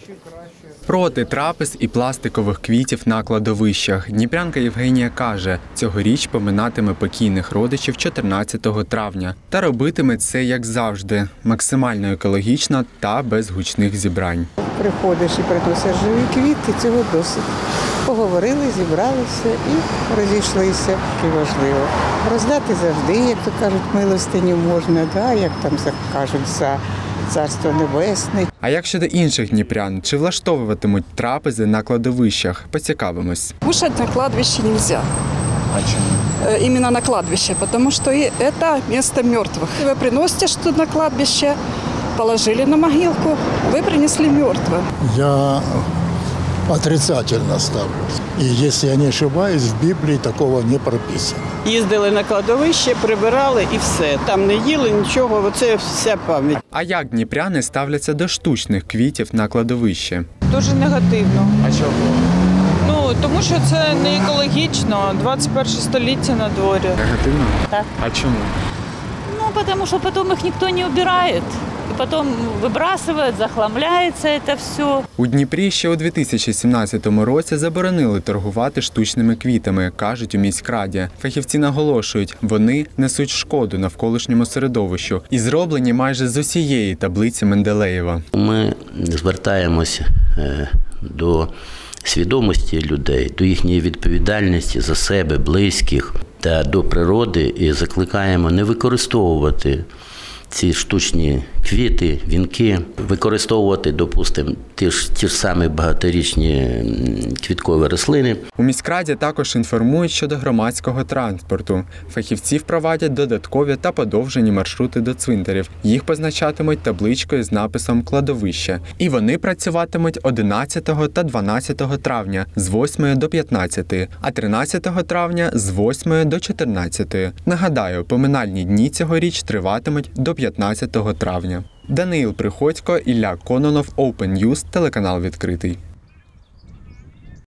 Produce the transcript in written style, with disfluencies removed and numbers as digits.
Проти трапез і пластикових квітів на кладовищах. Дніпрянка Євгенія каже, цьогоріч поминатиме покійних родичів 14 травня. Та робитиме це, як завжди, максимально екологічно та без гучних зібрань. Приходиш і приносиш живі квіти, цього досить. Поговорили, зібралися і розійшлися. І важливо. Роздати завжди, як то кажуть, милостиню можна, да? Як там кажуть, за Царство Небесне. А як щодо інших дніпрян? Чи влаштовуватимуть трапези на кладовищах? Поцікавимось. Кушать на кладбище нельзя. А чому? Именно на кладбище, потому что это место мертвых. Вы приносите что-то на кладбище, положили на могилку, вы принесли мертвым. Я отрицательно ставлюсь. И если я не ошибаюсь, в Библии такого не прописано. Їздили на кладовище, прибирали і все. Там не їли нічого, оце вся пам'ять. А як дніпряни ставляться до штучних квітів на кладовище? Дуже негативно. А чого? Ну, тому що це не екологічно, 21 століття на дворі. Негативно? Так. А чому? Ну, потому что потом их никто не убирает. И потом выбрасывают, захламляется это все. У Дніпрі ще у 2017 році заборонили торгувати штучними квітами, кажуть у міськраді. Фахівці наголошують, вони несуть шкоду навколишньому середовищу і зроблені майже з усієї таблиці Менделеєва. Ми звертаємося до свідомості людей, до їхньої відповідальності за себе, близьких та до природи і закликаємо не використовувати ці штучні квіти, вінки, використовувати, допустимо, ті ж самі багаторічні квіткові рослини. У міськраді також інформують щодо громадського транспорту. Фахівці впровадять додаткові та подовжені маршрути до цвинтарів. Їх позначатимуть табличкою з написом «Кладовище». І вони працюватимуть 11 та 12 травня з 8 до 15, а 13 травня з 8 до 14. Нагадаю, поминальні дні цьогоріч триватимуть до 15 травня. Даниїл Приходько, Ілля Кононов, Open News, телеканал «Відкритий».